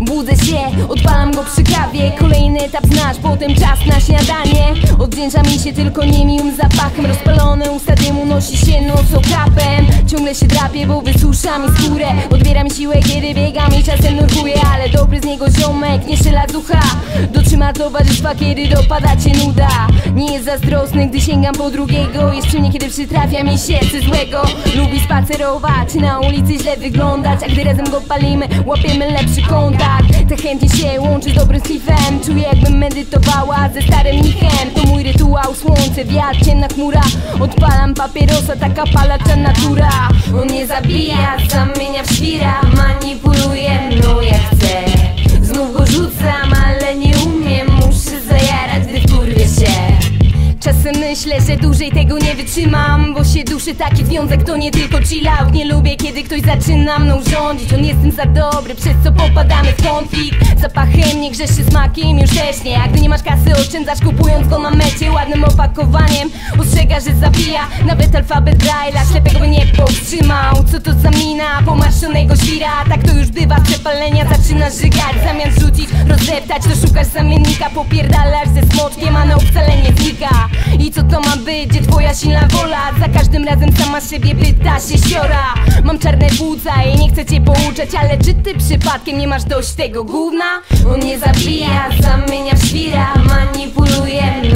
Budzę się, odpalam go przy kawie. Kolejny etap znasz, potem czas na śniadanie. Odwdzięcza mi się tylko niemiłym zapachem. Rozpalone usta dymu nosi się nocokapem. Ciągle się drapię, bo wysusza mi skórę. Odbiera mi siłę, kiedy biegam i czasem nurkuję. Ale dobry z niego ziomek, nie szyla ducha. Dotrzyma towarzystwa, kiedy dopada cię nuda. Nie jest zazdrosny, gdy sięgam po drugiego. Jest przy mnie, kiedy przytrafia mi się coś złego. Lubi spacerować, na ulicy źle wyglądać. A gdy razem go palimy, łapiemy lepszy kontakt. Tak chętnie się łączy z dobrym stifem. Czuję, jakbym medytowała ze starym mnichem. To mój rytuał, słońce, wiatr, ciemna chmura. Odpalam papierosa, taka palacza natura. On nie zabija, zamienia w świra. Manipuluje mną jak chce. Znów go rzucam, ale nie umiem. Muszę zajarać, gdy wkurwię się. Czasem myślę, że dłużej tego nie wytrzymam, bo się duszy, taki związek to nie tylko chill out. Nie lubię, kiedy ktoś zaczyna mną rządzić. On jest tym za dobry, przez co popadamy w konflikt. Zapachem nie grzeszy, smakiem już też nie. A gdy nie masz kasy, oszczędzasz, kupując go na mecie. Ładnym opakowaniem ostrzega, że zabija. Nawet alfabet Braille'a ślepego by nie powstrzymał. Co to za mina pomarszczonego świra? Tak to już bywa, przepalenia zaczynasz żygać. Zamiast rzucić, rozdeptać, to szukasz zamiennika. Popierdalasz ze smoczkiem, a na wcale znika. I co to ma być, gdzie twoja silna wola? Za każdym razem sama siebie pyta się siora. Mam czarne płuca i nie chcę cię pouczać, ale czy ty przypadkiem nie masz dość tego gówna? On nie zabija, zamienia w świra. Manipuluje